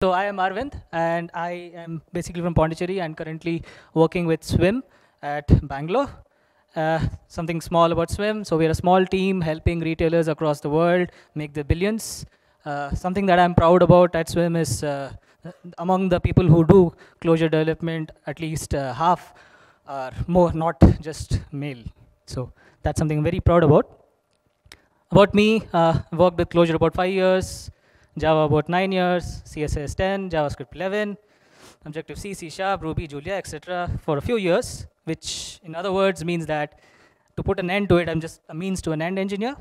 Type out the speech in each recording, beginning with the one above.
So I am Arvind, and I am basically from Pondicherry and currently working with Swim at Bangalore. Something small about Swim. So we're a small team helping retailers across the world make the billions. Something that I'm proud about at Swim is among the people who do closure development, at least half are more, not just male. So that's something I'm very proud about. About me, worked with Clojure about 5 years, Java about 9 years, CSS 10, JavaScript 11, Objective-C, C Sharp, Ruby, Julia, etc. for a few years, which in other words means that to put an end to it, I'm just a means to an end engineer.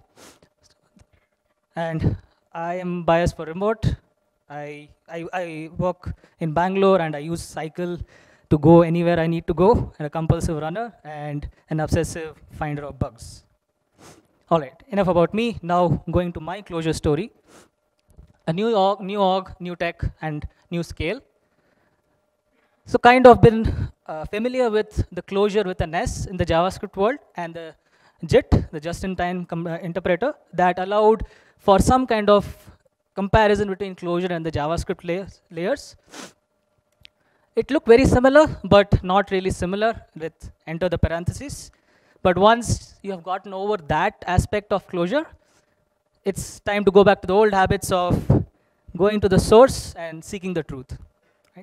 And I am biased for remote. I work in Bangalore and I use Cycle to go anywhere I need to go, and a compulsive runner and an obsessive finder of bugs. All right, enough about me. Now going to my Clojure story. A new org, new tech, and new scale. So kind of been familiar with the Clojure with an S in the JavaScript world and the JIT, the just-in-time interpreter, that allowed for some kind of comparison between Clojure and the JavaScript layers. It looked very similar, but not really similar with enter the parentheses. But once you have gotten over that aspect of Clojure, it's time to go back to the old habits of going to the source and seeking the truth. Right?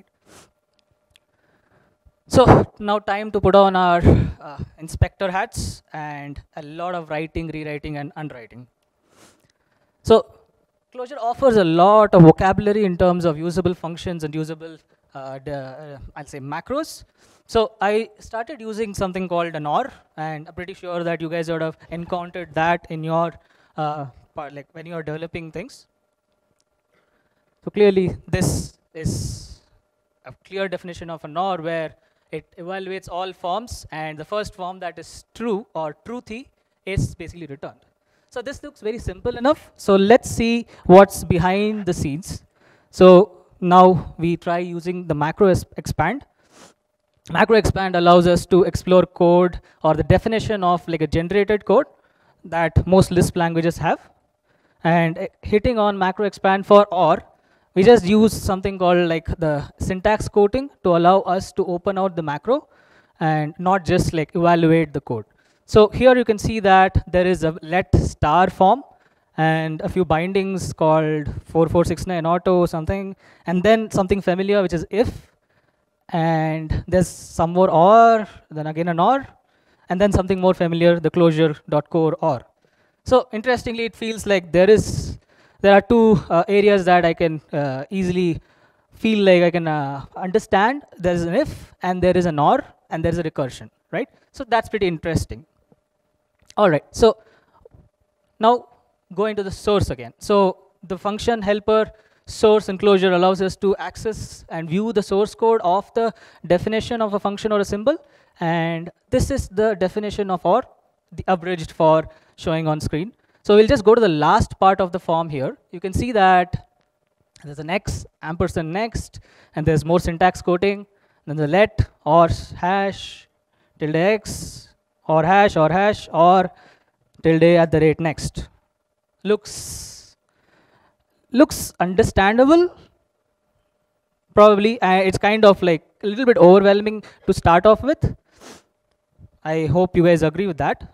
So now time to put on our inspector hats and a lot of writing, rewriting, and unwriting. So Clojure offers a lot of vocabulary in terms of usable functions and usable, I'll say, macros. So I started using something called an OR, and I'm pretty sure that you guys would have encountered that in your part, like when you're developing things. So clearly, this is a clear definition of an OR where it evaluates all forms, and the first form that is true or truthy is basically returned. So this looks very simple enough. So let's see what's behind the scenes. So now we try using the macro expand. Macro expand allows us to explore code or the definition of like a generated code that most Lisp languages have. And hitting on macro expand for OR, we just use something called like the syntax coating to allow us to open out the macro and not just like evaluate the code. So here you can see that there is a let star form and a few bindings called 4469 auto something, and then something familiar which is if, and there's some more OR, then again an OR, and then something more familiar, the closure.core OR. So interestingly, it feels like there are two areas that I can easily feel like I can understand. There is an if, and there is an OR, and there is a recursion, right? So that's pretty interesting. All right, so now going to the source again. So the function helper source enclosure allows us to access and view the source code of the definition of a function or a symbol. And this is the definition of OR, the abridged for showing on screen. So we'll just go to the last part of the form here. You can see that there's an X, ampersand next, and there's more syntax coating. Then the let, or hash, tilde X, or hash, or tilde at the rate next. Looks understandable. Probably it's kind of like a little bit overwhelming to start off with. I hope you guys agree with that.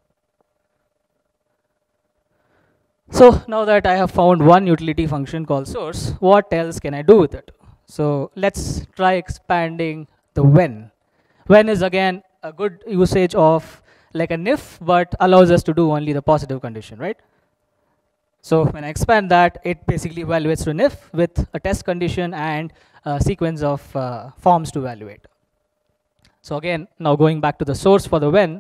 So now that I have found one utility function called source, what else can I do with it? So let's try expanding the when. When is again a good usage of like an if, but allows us to do only the positive condition, right? So when I expand that, it basically evaluates to an if with a test condition and a sequence of forms to evaluate. So again, now going back to the source for the when,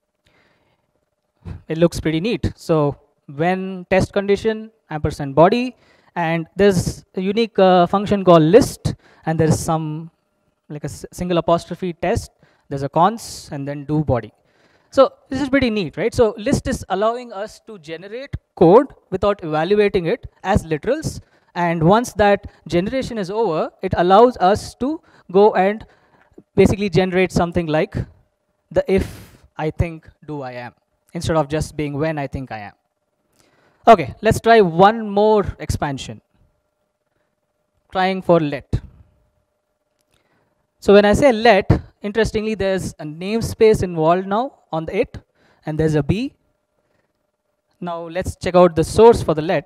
it looks pretty neat. So when test condition, ampersand body, and there's a unique function called list, and there's some like a single apostrophe test, there's a cons, and then do body. So this is pretty neat, right? So list is allowing us to generate code without evaluating it as literals. And once that generation is over, it allows us to go and basically generate something like the if I think do I am, instead of just being when I think I am. Okay, let's try one more expansion. trying for let. So when I say let, interestingly, there's a namespace involved now on the it, and there's a b. Now let's check out the source for the let.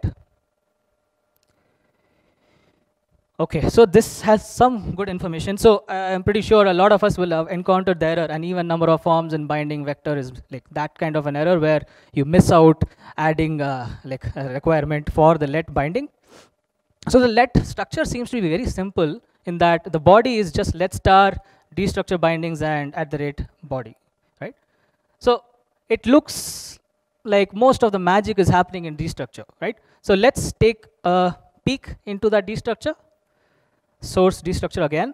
Okay, so this has some good information. So I'm pretty sure a lot of us will have encountered the error, and even number of forms in binding vector is like that kind of an error where you miss out adding like a requirement for the let binding. So the let structure seems to be very simple in that the body is just let star destructure bindings and @ body, right? So it looks like most of the magic is happening in destructure, right? So let's take a peek into that destructure. Source destructure again.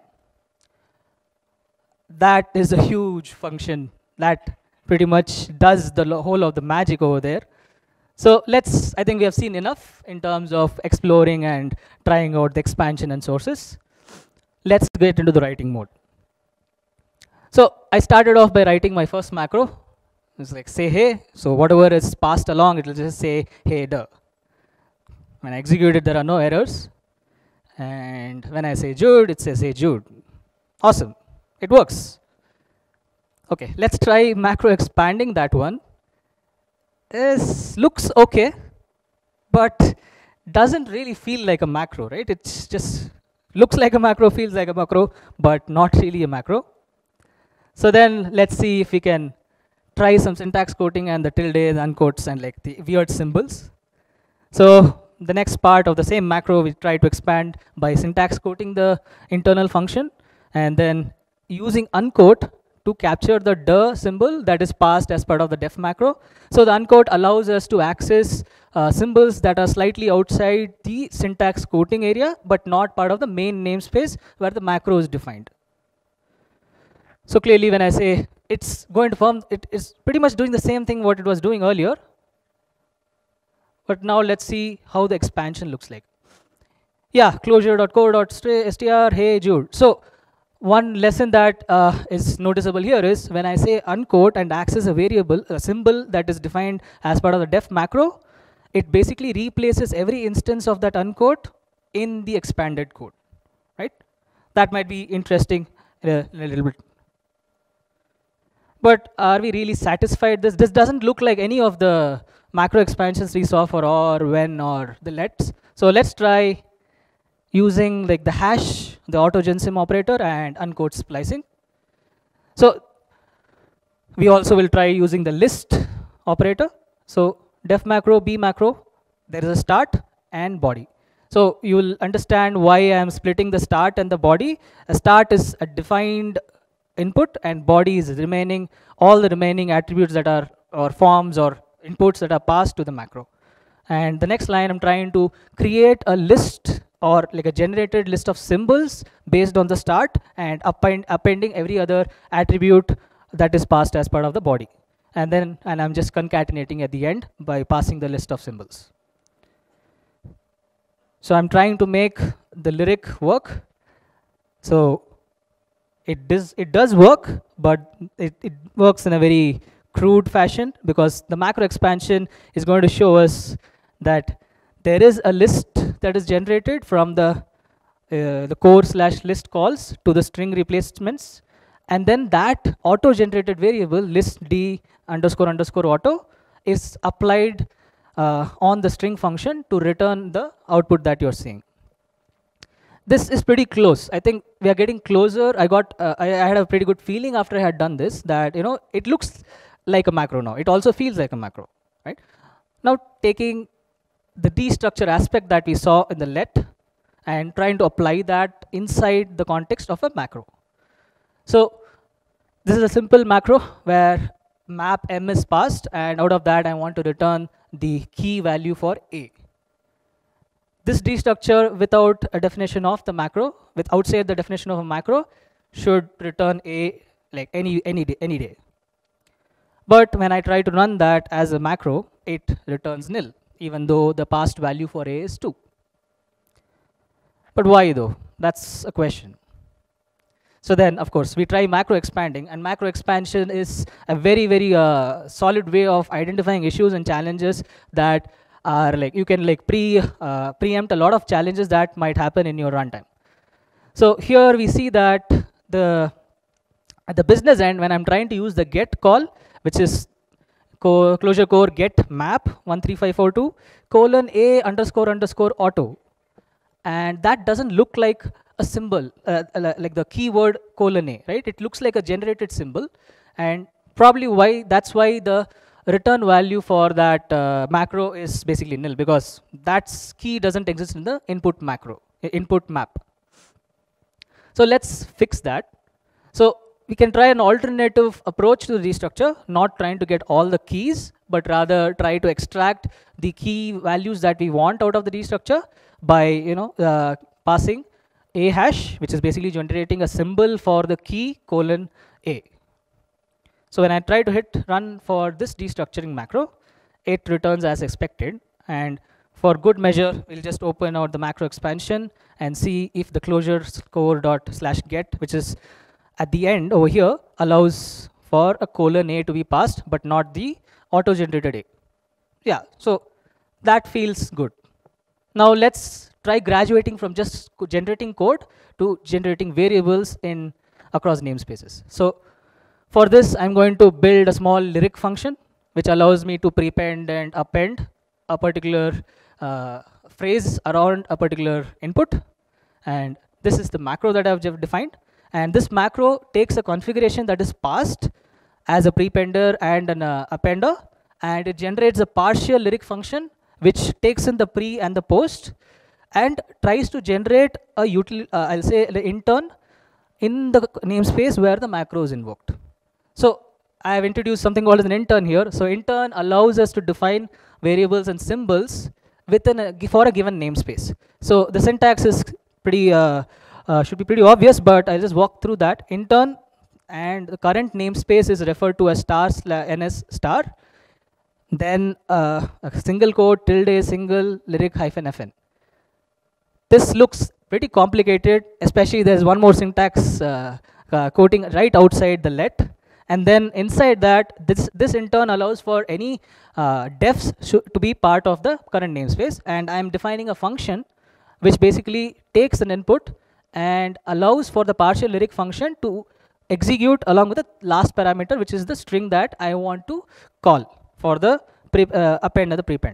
That is a huge function that pretty much does the whole of the magic over there. So I think we have seen enough in terms of exploring and trying out the expansion and sources. Let's get into the writing mode. So I started off by writing my first macro. It's like say hey, so whatever is passed along, it will just say hey duh. When I execute it, there are no errors. And when I say Jude, it says hey Jude. Awesome, it works. Okay, let's try macro expanding that one. This looks okay, but doesn't really feel like a macro, right? It's just looks like a macro, feels like a macro, but not really a macro. So then let's see if we can try some syntax quoting and the tilde, the unquotes, and like the weird symbols. So the next part of the same macro, we try to expand by syntax quoting the internal function and then using unquote to capture the duh symbol that is passed as part of the def macro. So the unquote allows us to access symbols that are slightly outside the syntax quoting area, but not part of the main namespace where the macro is defined. So clearly when I say it's going to form, it is pretty much doing the same thing what it was doing earlier. But now let's see how the expansion looks like. Yeah, closure.core.str, hey Jude. So one lesson that is noticeable here is when I say unquote and access a variable, a symbol that is defined as part of the def macro, it basically replaces every instance of that unquote in the expanded code, right? That might be interesting a little bit. But are we really satisfied? This doesn't look like any of the macro expansions we saw for or, when, or the lets. So let's try using like the hash, the autogensim operator, and unquote splicing. So we also will try using the list operator. So def macro, b macro, there is a start and body. So you will understand why I am splitting the start and the body. A start is a defined input and body is remaining, all the remaining attributes that are, or forms or inputs that are passed to the macro. And the next line, I'm trying to create a list or like a generated list of symbols based on the start and appending every other attribute that is passed as part of the body. And I'm just concatenating at the end by passing the list of symbols. So I'm trying to make the lyric work. So it does work, but it works in a very crude fashion because the macro expansion is going to show us that there is a list that is generated from the core/list calls to the string replacements, and then that auto-generated variable list d __ auto is applied on the string function to return the output that you're seeing. This is pretty close. I think we are getting closer. I had a pretty good feeling after I had done this that it looks like a macro now. It also feels like a macro, right? Now taking the destructure aspect that we saw in the let and trying to apply that inside the context of a macro. So this is a simple macro where map m is passed, and out of that I want to return the key value for a. This destructure without a definition of the macro, with outside the definition of a macro, should return a like any day. But when I try to run that as a macro, it returns nil, even though the passed value for a is 2. But why though? That's a question. So then, of course, we try macro expanding, and macro expansion is a very, very solid way of identifying issues and challenges that are like, you can like preempt a lot of challenges that might happen in your runtime. So here we see that at the business end, when I'm trying to use the get call, which is Clojure core get map 13542 colon a underscore underscore auto, and that doesn't look like a symbol, like the keyword colon a, right? It looks like a generated symbol, and probably that's why the return value for that macro is basically nil, because that key doesn't exist in the input map. So let's fix that. So we can try an alternative approach to the restructure, not trying to get all the keys, but rather try to extract the key values that we want out of the restructure by passing a hash, which is basically generating a symbol for the key colon a. So when I try to hit run for this destructuring macro, it returns as expected. And for good measure, we'll just open out the macro expansion and see if the Clojure core./get, which is at the end over here, allows for a colon a to be passed, but not the auto-generated a. Yeah, so that feels good. Now let's try graduating from just generating code to generating variables across namespaces. So for this, I'm going to build a small lyric function, which allows me to prepend and append a particular phrase around a particular input. And this is the macro that I've defined. And this macro takes a configuration that is passed as a prepender and an appender, and it generates a partial lyric function which takes in the pre and the post and tries to generate a I'll say the intern in the namespace where the macro is invoked. So I have introduced something called as an intern here. So intern allows us to define variables and symbols for a given namespace. So the syntax is pretty should be pretty obvious, but I'll just walk through that. Intern, and the current namespace is referred to as *ns*, then a single quote tilde single lyric -fn. This looks pretty complicated, especially there's one more syntax quoting right outside the let. And then inside that, this in turn allows for any defs to be part of the current namespace. And I'm defining a function which basically takes an input and allows for the partial lyric function to execute along with the last parameter, which is the string that I want to call for the append and the prepend.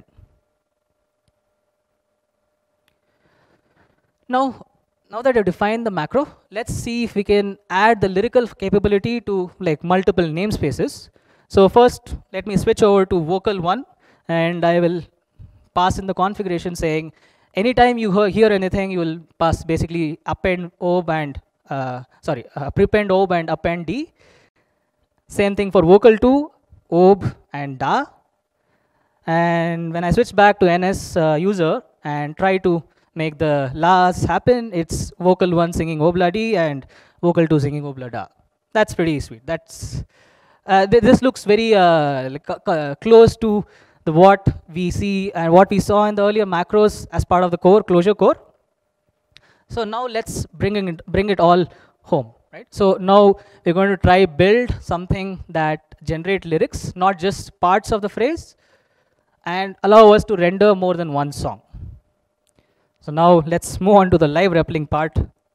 Now that I've defined the macro, let's see if we can add the lyrical capability to like multiple namespaces. So first, let me switch over to vocal 1, and I will pass in the configuration saying, anytime you hear anything, you will pass basically append ob and prepend ob and append d. Same thing for vocal 2, ob and da. And when I switch back to ns user and try to make the las happen, it's vocal 1 singing obladi and vocal 2 singing oblada. That's pretty sweet. That's this looks very close to what we see and what we saw in the earlier macros as part of the core, Clojure core. So now let's bring it all home, right? So now we're going to try build something that generate lyrics, not just parts of the phrase, and allow us to render more than one song. So now let's move on to the live REPLing part.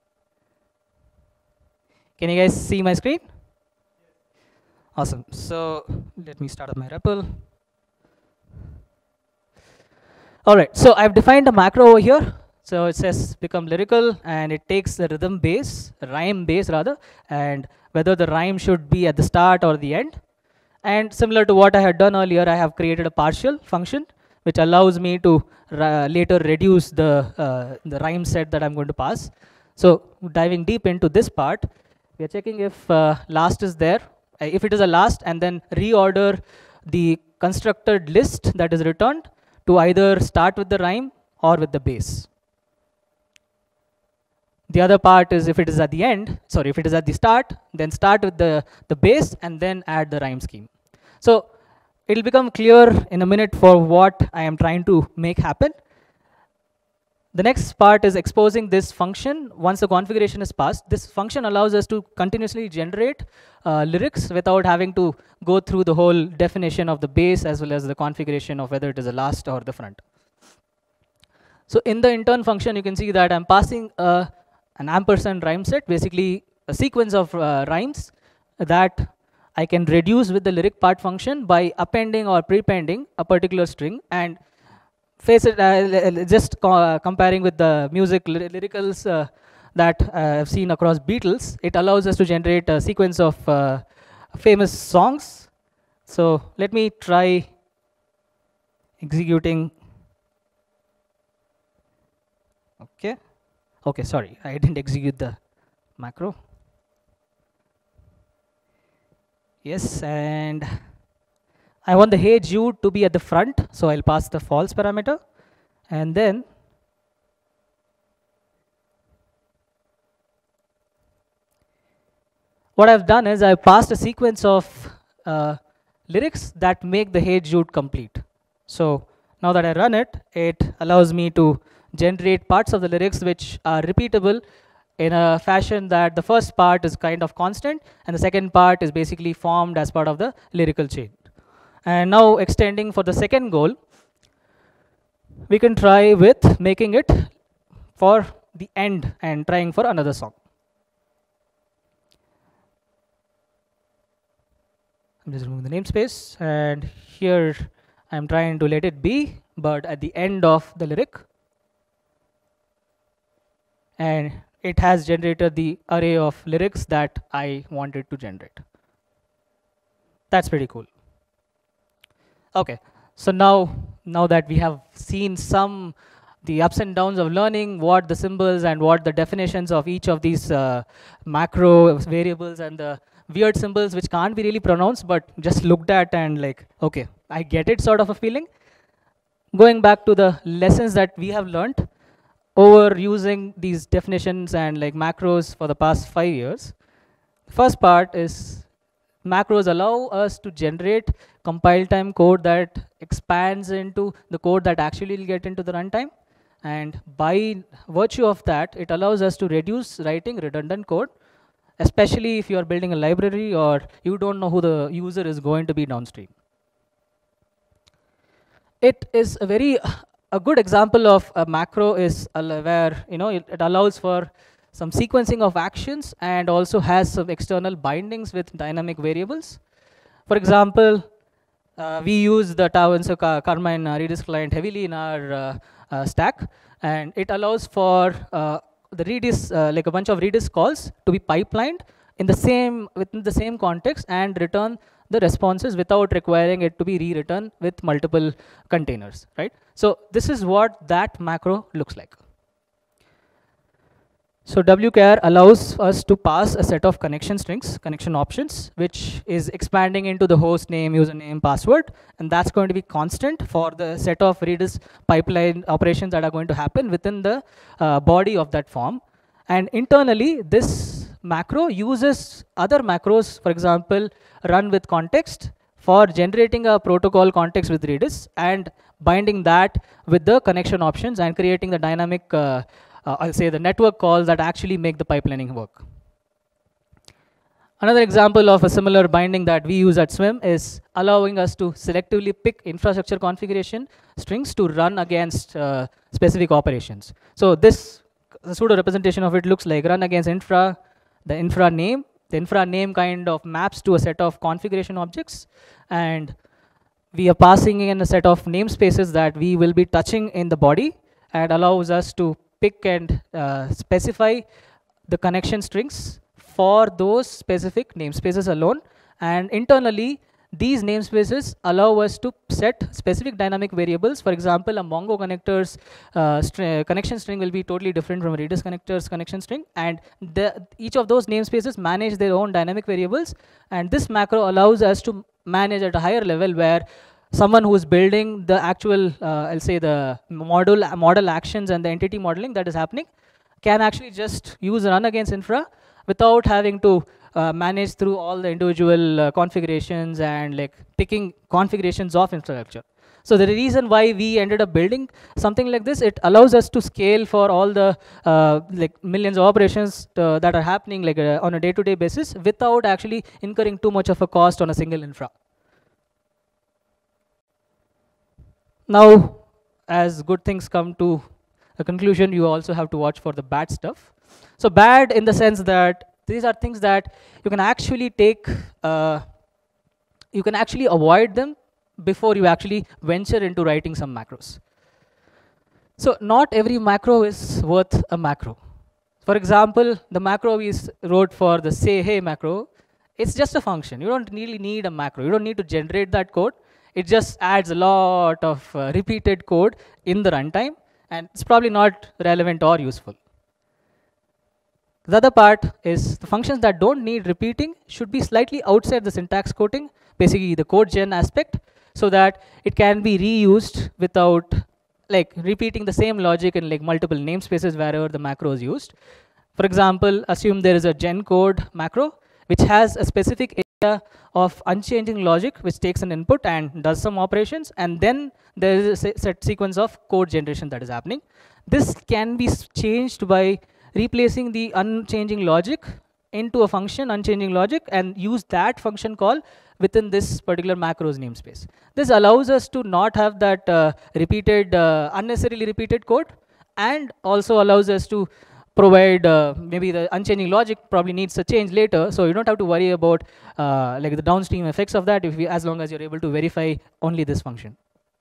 Can you guys see my screen? Awesome. So let me start with my REPL. All right, so I've defined a macro over here. So it says become lyrical, and it takes the rhyme base rather, and whether the rhyme should be at the start or the end. And similar to what I had done earlier, I have created a partial function which allows me to later reduce the rhyme set that I'm going to pass. So diving deep into this part, we are checking if last is there. If it is a last, and then reorder the constructed list that is returned to either start with the rhyme or with the base. The other part is if it is at the end, sorry, if it is at the start, then start with the base and then add the rhyme scheme. So it'll become clear in a minute for what I am trying to make happen. The next part is exposing this function. Once the configuration is passed, this function allows us to continuously generate lyrics without having to go through the whole definition of the base as well as the configuration of whether it is the last or the front. So in the intern function, you can see that I'm passing an ampersand rhyme set, basically a sequence of rhymes that I can reduce with the lyric part function by appending or prepending a particular string, and face it just comparing with the music lyricals that I've seen across Beatles. It allows us to generate a sequence of famous songs. So let me try executing. Okay, sorry, I didn't execute the macro. Yes, and I want the Hey Jude to be at the front, so I'll pass the false parameter. And then what I've done is I've passed a sequence of lyrics that make the Hey Jude complete. So now that I run it, it allows me to generate parts of the lyrics which are repeatable in a fashion that the first part is kind of constant and the second part is basically formed as part of the lyrical chain. And now extending for the second goal, we can try with making it for the end and trying for another song. I'm just removing the namespace, and here I'm trying to let it be, but at the end of the lyric. And it has generated the array of lyrics that I wanted to generate. That's pretty cool. Okay, so now that we have seen the ups and downs of learning, what the symbols and what the definitions of each of these macro variables and the weird symbols which can't be really pronounced but just looked at and like, okay, I get it sort of a feeling. Going back to the lessons that we have learned over using these definitions and like macros for the past 5 years. The first part is macros allow us to generate compile time code that expands into the code that actually will get into the runtime. And by virtue of that, it allows us to reduce writing redundant code, especially if you are building a library or you don't know who the user is going to be downstream. It is a good example of a macro is where it allows for some sequencing of actions and also has some external bindings with dynamic variables. For example, we use the Tau and Carmine Redis client heavily in our stack, and it allows for the Redis, like a bunch of Redis calls to be pipelined within the same context and return the responses without requiring it to be rewritten with multiple containers, right? So this is what that macro looks like. So wchar allows us to pass a set of connection strings, connection options, which is expanding into the host name, username, password, and that's going to be constant for the set of Redis pipeline operations that are going to happen within the body of that form. And internally, this macro uses other macros, for example, run with context for generating a protocol context with Redis and binding that with the connection options and creating the dynamic, I'll say the network calls that actually make the pipelining work. Another example of a similar binding that we use at Swim is allowing us to selectively pick infrastructure configuration strings to run against specific operations. So this pseudo representation of it looks like run against infra, the infra name. The infra name kind of maps to a set of configuration objects, and we are passing in a set of namespaces that we will be touching in the body, and allows us to pick and specify the connection strings for those specific namespaces alone. And internally, these namespaces allow us to set specific dynamic variables. For example, a Mongo connector's connection string will be totally different from a Redis connector's connection string. And each of those namespaces manage their own dynamic variables. And this macro allows us to manage at a higher level where someone who is building the actual, I'll say the model actions and the entity modeling that is happening can actually just use run against infra without having to manage through all the individual configurations and like picking configurations of infrastructure. So the reason why we ended up building something like this, it allows us to scale for all the like millions of operations that are happening like on a day-to-day basis without actually incurring too much of a cost on a single infra. Now, as good things come to a conclusion, you also have to watch for the bad stuff. So bad in the sense that these are things that you can actually take, you can actually avoid them before you actually venture into writing some macros. So not every macro is worth a macro. For example, the macro we wrote for the say hey macro, it's just a function. You don't really need a macro. You don't need to generate that code. It just adds a lot of repeated code in the runtime, and it's probably not relevant or useful. The other part is the functions that don't need repeating should be slightly outside the syntax coating, basically the code gen aspect, so that it can be reused without like repeating the same logic in like multiple namespaces wherever the macro is used. For example, assume there is a gen code macro which has a specific area of unchanging logic which takes an input and does some operations, and then there is a set sequence of code generation that is happening. This can be changed by replacing the unchanging logic into a function unchanging logic and use that function call within this particular macros namespace. This allows us to not have that repeated, unnecessarily repeated code, and also allows us to provide maybe the unchanging logic probably needs a change later, so you don't have to worry about like the downstream effects of that as long as you're able to verify only this function.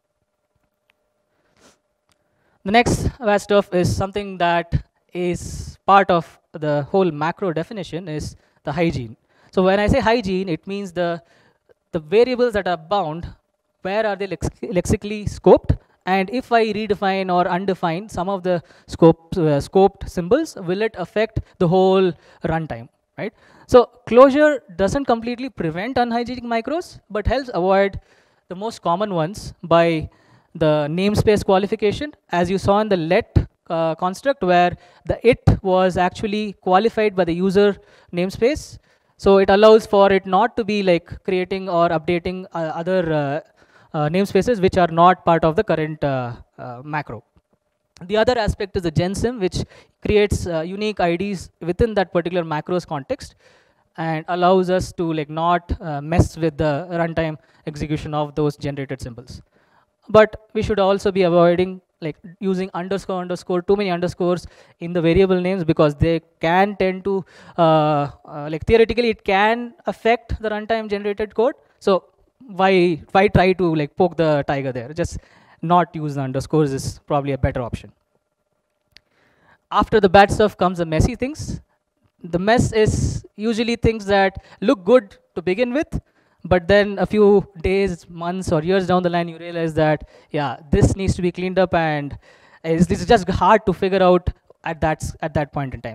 The next bad stuff is something that is part of the whole macro definition is the hygiene. So when I say hygiene, it means the variables that are bound, where are they lexically scoped? And if I redefine or undefine some of the scoped symbols, will it affect the whole runtime, right? So Clojure doesn't completely prevent unhygienic macros, but helps avoid the most common ones by the namespace qualification, as you saw in the let construct, where the it was actually qualified by the user namespace. So it allows for it not to be like creating or updating other namespaces which are not part of the current macro. The other aspect is the gensim, which creates unique IDs within that particular macros context and allows us to like not mess with the runtime execution of those generated symbols. But we should also be avoiding like using underscore, too many underscores in the variable names, because they can tend to, like theoretically, it can affect the runtime generated code. So why try to like poke the tiger there? Just not use the underscores is probably a better option. After the bad stuff comes the messy things. The mess is usually things that look good to begin with, but then a few days, months, or years down the line, you realize that, yeah, this needs to be cleaned up, and this is just hard to figure out at that point in time.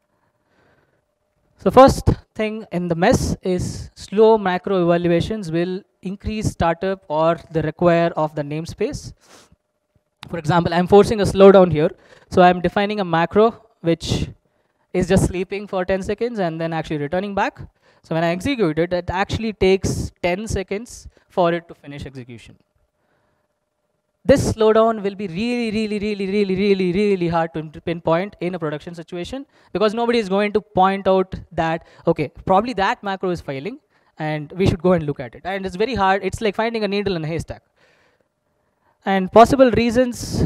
So first thing in the mess is slow macro evaluations will increase startup or the require of the namespace. For example, I'm forcing a slowdown here. So I'm defining a macro which is just sleeping for 10 seconds and then actually returning back. So when I execute it, it actually takes 10 seconds for it to finish execution. This slowdown will be really hard to pinpoint in a production situation, because nobody is going to point out that, okay, probably that macro is failing and we should go and look at it. And it's very hard. It's like finding a needle in a haystack. And possible reasons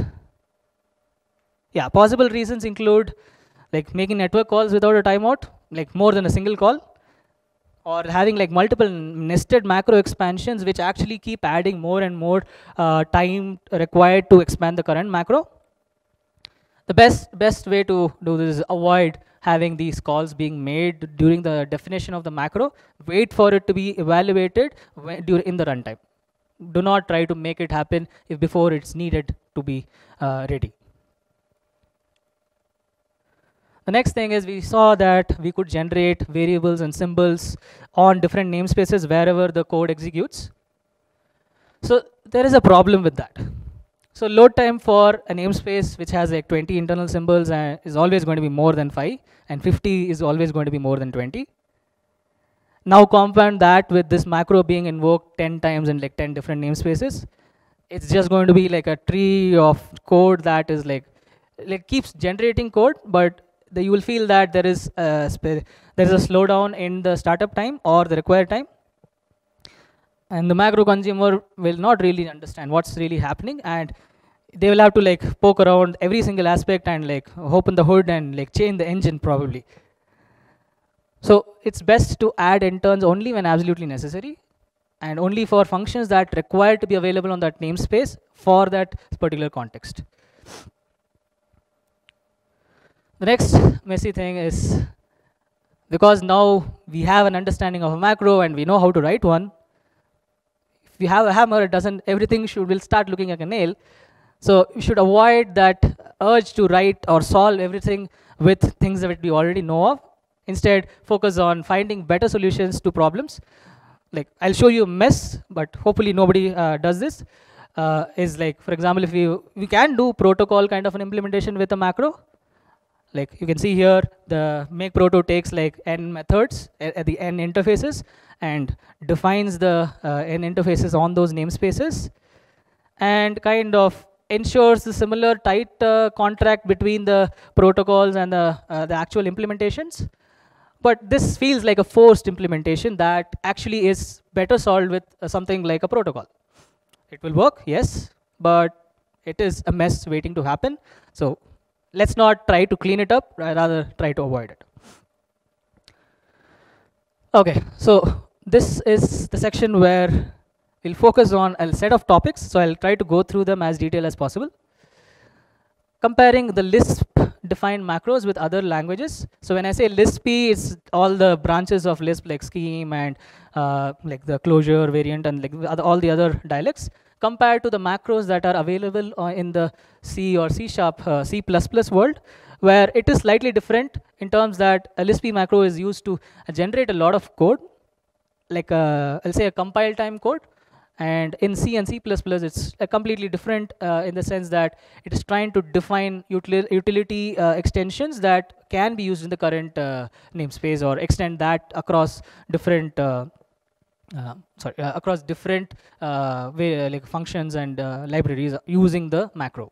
include like making network calls without a timeout, like more than a single call, or having like multiple nested macro expansions which actually keep adding more and more time required to expand the current macro. The best way to do this is avoid having these calls being made during the definition of the macro. Wait for it to be evaluated in the runtime. Do not try to make it happen before it's needed to be ready. The next thing is we saw that we could generate variables and symbols on different namespaces wherever the code executes. So there is a problem with that. So load time for a namespace which has like 20 internal symbols is always going to be more than 5, and 50 is always going to be more than 20. Now compound that with this macro being invoked 10 times in like 10 different namespaces. it's just going to be like a tree of code that is like keeps generating code, but you will feel that there is a slowdown in the startup time or the required time, and the macro consumer will not really understand what's really happening, and they will have to like poke around every single aspect and like open the hood and like change the engine probably. So it's best to add interns only when absolutely necessary, and only for functions that require to be available on that namespace for that particular context. The next messy thing is, because now we have an understanding of a macro and we know how to write one, if we have a hammer, it doesn't, everything will start looking like a nail. So we should avoid that urge to write or solve everything with things that we already know of. Instead, focus on finding better solutions to problems. Like, I'll show you a mess, but hopefully nobody does this. Is like, for example, if we can do protocol kind of an implementation with a macro. Like you can see here, the make proto takes like n methods at the n interfaces and defines the n interfaces on those namespaces, and kind of ensures the similar tight contract between the protocols and the actual implementations. But this feels like a forced implementation that actually is better solved with something like a protocol. It will work, yes, but it is a mess waiting to happen. So let's not try to clean it up, rather try to avoid it. Okay, so this is the section where we'll focus on a set of topics. So I'll try to go through them as detailed as possible. Comparing the Lisp defined macros with other languages. So when I say Lispy, it's all the branches of Lisp like Scheme and like the Clojure variant and like all the other dialects, compared to the macros that are available in the C or C#, C++ world, where it is slightly different in terms that a Lispy macro is used to generate a lot of code, like I'll say a compile time code. And in C and C++, it's completely different in the sense that it is trying to define utility extensions that can be used in the current namespace, or extend that across different across different like functions and libraries using the macro.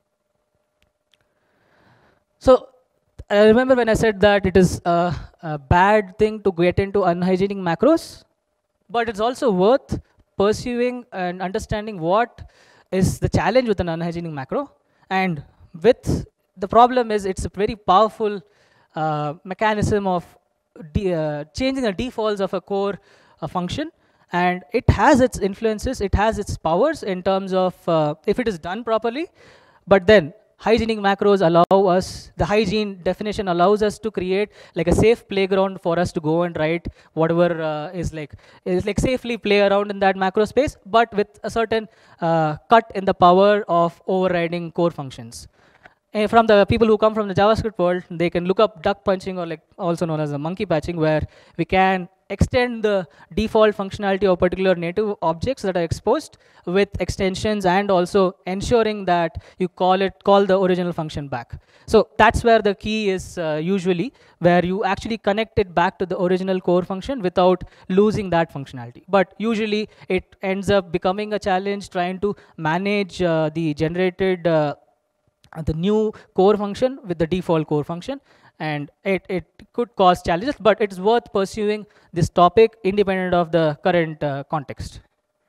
So I remember when I said that it is a bad thing to get into unhygienic macros, but it's also worth pursuing and understanding what is the challenge with an unhygienic macro. And with the problem is, it's a very powerful mechanism of changing the defaults of a core function, and it has its influences, it has its powers in terms of if it is done properly. But then hygienic macros allow us, the hygiene definition allows us to create like a safe playground for us to go and write whatever is like safely play around in that macro space, but with a certain cut in the power of overriding core functions. From the people who come from the JavaScript world, they can look up duck punching, or like also known as the monkey patching, where we can extend the default functionality of particular native objects that are exposed with extensions, and also ensuring that you call the original function back. So that's where the key is usually, where you actually connect it back to the original core function without losing that functionality. But usually it ends up becoming a challenge trying to manage the generated the new core function with the default core function, and it could cause challenges, but it's worth pursuing this topic independent of the current context.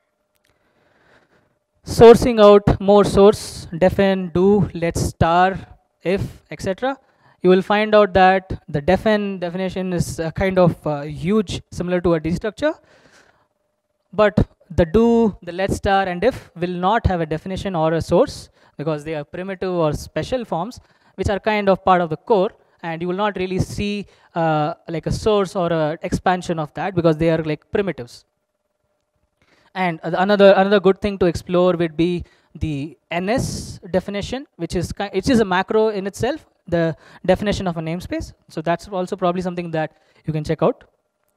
Sourcing out more source, defn, do, let star, if, etc. You will find out that the defn definition is kind of huge, similar to a destructure, but the do, the let star, and if will not have a definition or a source, because they are primitive or special forms which are kind of part of the core, and you will not really see like a source or an expansion of that, because they are like primitives. And another good thing to explore would be the NS definition, which is a macro in itself, the definition of a namespace. So that's also probably something that you can check out.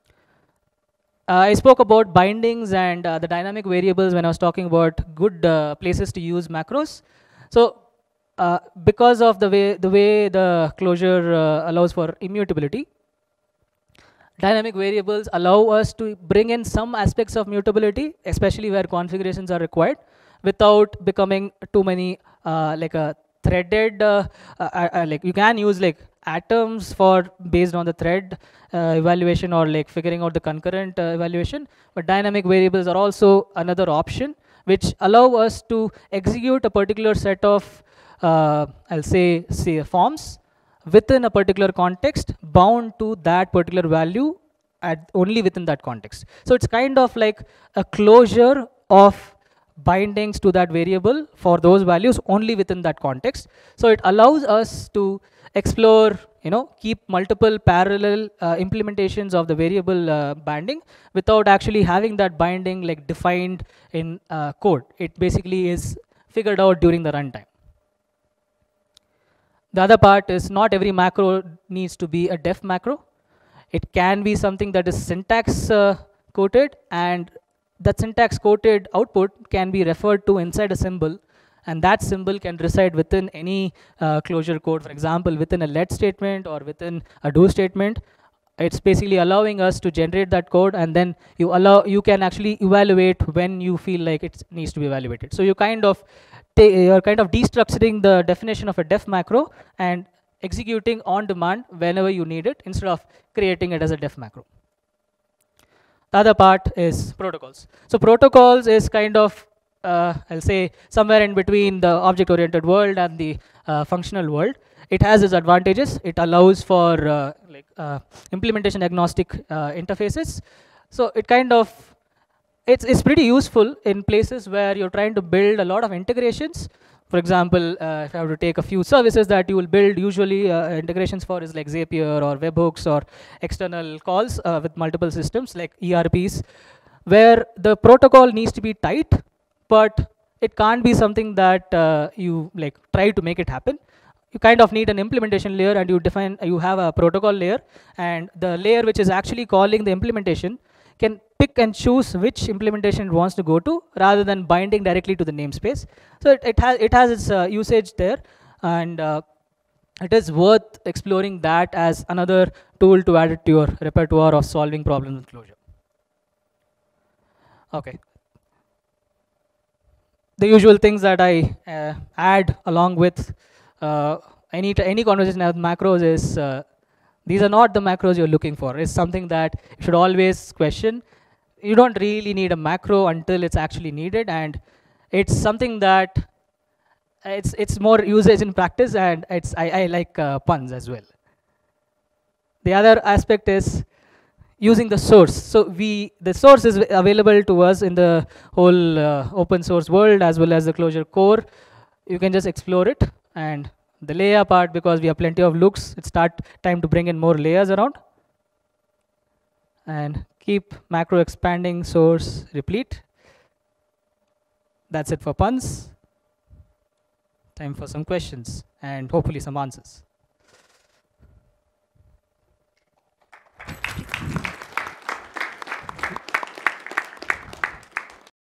I spoke about bindings and the dynamic variables when I was talking about good places to use macros. So because of the way the Clojure allows for immutability, dynamic variables allow us to bring in some aspects of mutability, especially where configurations are required. without becoming too many like a threaded like you can use like atoms for based on the thread evaluation or like figuring out the concurrent evaluation, but dynamic variables are also another option which allow us to execute a particular set of I'll say forms within a particular context bound to that particular value at only within that context. So it's kind of like a closure of bindings to that variable for those values only within that context. So it allows us to explore, keep multiple parallel implementations of the variable binding without actually having that binding like defined in code. It basically is figured out during the runtime. The other part is not every macro needs to be a def macro. It can be something that is syntax quoted, and that syntax quoted output can be referred to inside a symbol, and that symbol can reside within any closure code. For example, within a let statement or within a do statement. It's basically allowing us to generate that code, and then you can actually evaluate when you feel like it needs to be evaluated. So you're kind of destructuring the definition of a def macro and executing on demand whenever you need it instead of creating it as a def macro. The other part is protocols. So protocols is kind of, I'll say, somewhere in between the object-oriented world and the functional world. It has its advantages. It allows for implementation agnostic interfaces. So it kind of, it's pretty useful in places where you're trying to build a lot of integrations. For example, if I have to take a few services that you will build usually integrations for is like Zapier or webhooks or external calls with multiple systems like ERPs, where the protocol needs to be tight, but it can't be something that you like try to make it happen. You kind of need an implementation layer, and you have a protocol layer, and the layer which is actually calling the implementation can pick and choose which implementation it wants to go to rather than binding directly to the namespace. So it has its usage there, and it is worth exploring that as another tool to add it to your repertoire of solving problems with Clojure. Okay. The usual things that I add along with any conversation with macros is these are not the macros you're looking for. It's something that you should always question. You don't really need a macro until it's actually needed, and it's something that it's more usage in practice, and I like puns as well. The other aspect is using the source. So the source is available to us in the whole open source world as well as the Clojure core. You can just explore it, and the layer part, because we have plenty of looks, it's time to bring in more layers around. And keep macro expanding source replete. That's it for puns. Time for some questions and hopefully some answers.